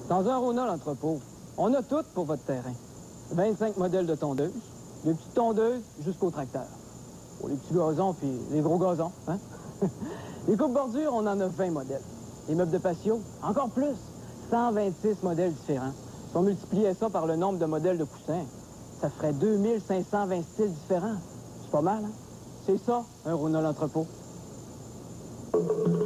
Dans un Rona l'entrepôt, on a tout pour votre terrain. 25 modèles de tondeuses, des petites tondeuses jusqu'au tracteur. Pour les petits gazons puis les gros gazons, hein? Les coupes bordures, on en a 20 modèles. Les meubles de patio, encore plus, 126 modèles différents. Si on multipliait ça par le nombre de modèles de coussins, ça ferait 2520 styles différents. C'est pas mal, hein? C'est ça, un Rona l'entrepôt.